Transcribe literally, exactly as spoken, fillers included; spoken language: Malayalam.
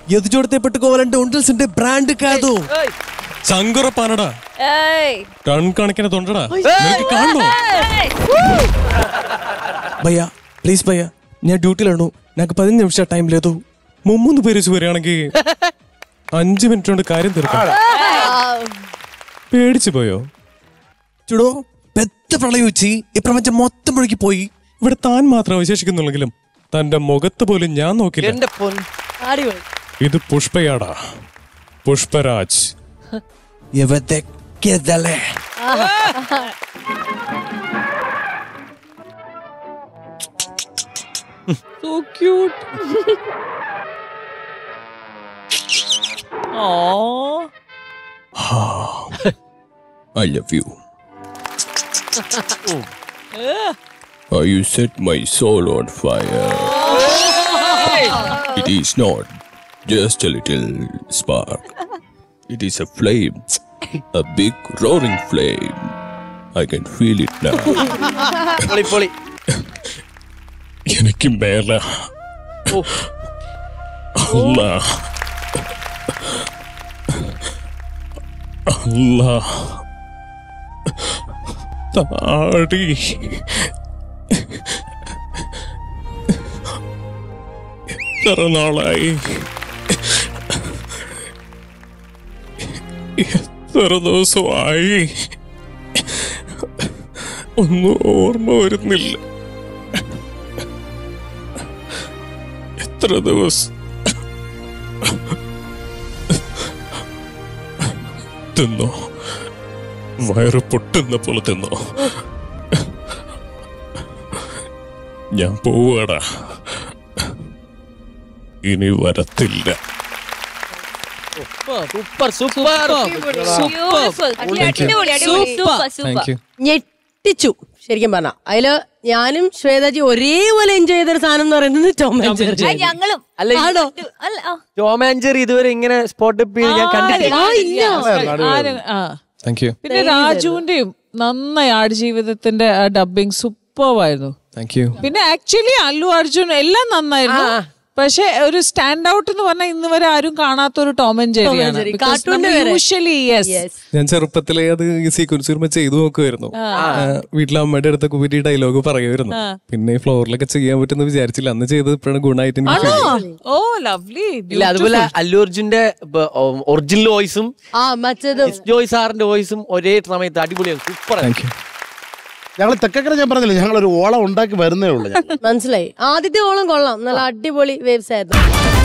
ఎదుజోడితే పెట్టుకోవాలంటే ఉండాల్సిందే బ్రాండ్ కాదు చంగుర పనడా టన్ కణకిన తొండడా కాండు భయ్యా ప్లీజ్ భయ్యా ഞാൻ ഡ്യൂട്ടിയിലാണ് నాకు പതിനഞ്ച് നിമിഷം ടൈം లేదు മുമ്മൂന്ന് പേര് വരികയാണെങ്കിൽ അഞ്ചു മിനിറ്റ് കൊണ്ട് കാര്യം തീർക്കാം പേടിച്ചു പോയോ ചുടോ പെദ്ద പ്രളയം വെച്ച് ഈ പ്രപഞ്ചം മൊത്തം മുഴുകി പോയി ഇവിടെ താൻ മാത്രം അവശേഷിക്കുന്നുണ്ടെങ്കിലും തന്റെ മുഖത്ത് പോലും ഞാൻ നോക്കില്ല ഇത് പുഷ്പയാടാ Pushparaj So cute. Aww. I love you. Oh, you set my soul on fire. It is not just a little spark. It is a flame, a big roaring flame. I can feel it now. Poli, poli. എനിക്ക് മേല അല്ലാ അല്ലാ താടി എത്ര നാളായി എത്ര ദിവസമായി ഒന്നും ഓർമ്മ വരുന്നില്ല എത്ര ദിവസം തിന്നോ വയറ് പൊട്ടുന്ന പോലെ തിന്നോ ഞാൻ പോവാടാ ഇനി വരത്തില്ല സൂപ്പർ സൂപ്പർ ഞെട്ടിച്ചു ശരിക്കും പറഞ്ഞ അതില് ഞാനും ശ്വേതാജി ഒരേപോലെ എൻജോയ് ചെയ്തൊരു സാധനം എന്ന് പറയുന്നത് Tom and Jerry. Tom and Jerry ഇതുവരെ ഇങ്ങനെ സ്പോട്ട് ഞാൻ കണ്ടിട്ടില്ല. പിന്നെ രാജുവിന്റെയും നന്നായി ആടുജീവിതത്തിന്റെ ഡബിങ് സൂപ്പർവായിരുന്നു. പിന്നെ ആക്ച്വലി അല്ലു അർജുൻ എല്ലാം നന്നായിരുന്നു. പക്ഷെ ഒരു സ്റ്റാൻഡ് ഔട്ട് എന്ന് പറഞ്ഞാൽ ഇന്ന് വരെ ആരും കാണാത്ത ഒരു ടോം ആൻഡ് ജെറിയാണ്. ഞാൻ ചെറുപ്പത്തിലേ അത് ഈ സീക്വൻസ് വരുമ്പോ ചെയ്തു നോക്കുമായിരുന്നു. വീട്ടിലെ അമ്മയുടെ അടുത്തൊക്കെ പോയിട്ട് ഡയലോഗ് പറയുമായിരുന്നു. പിന്നെ ഫ്ലോറിലൊക്കെ ചെയ്യാൻ പറ്റുന്ന വിചാരിച്ചില്ല. അന്ന് ചെയ്തത് ഇപ്പോഴാണ് ഗുണമായിട്ട് ഇല്ല. അതുപോലെ അല്ലു അർജുന്റെ ഒറിജിനൽ വോയിസും ജോയ് സാറിന്റെ വോയിസും ഒരേ സമയത്ത് അടിപൊളിയാണ്. സൂപ്പർ. ഞങ്ങൾ തെക്കക്കര ഞാൻ പറഞ്ഞില്ല ഞങ്ങൾ ഒരു ഓളം ഉണ്ടാക്കി വരുന്നേ ഉള്ളൂ. മനസ്സിലായി. ആദ്യത്തെ ഓളം കൊള്ളാം, നല്ല അടിപൊളി വേവ്സ് ആയിരുന്നു.